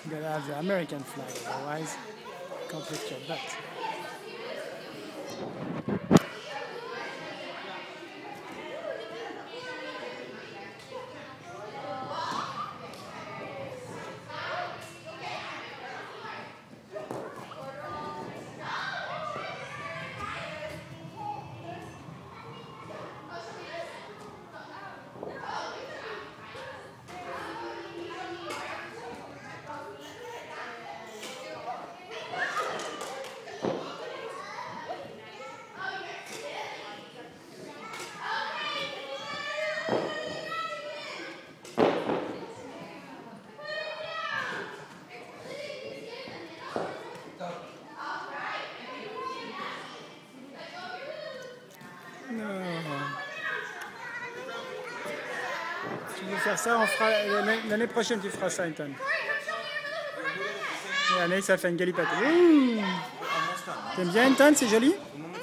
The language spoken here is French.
You gotta have the American flag, otherwise you can't lift your butt. Non. Tu veux faire ça, on fera l'année prochaine tu feras ça, Ethan. Et Anaïs a fait une galipette. T'aimes bien, Ethan, c'est joli?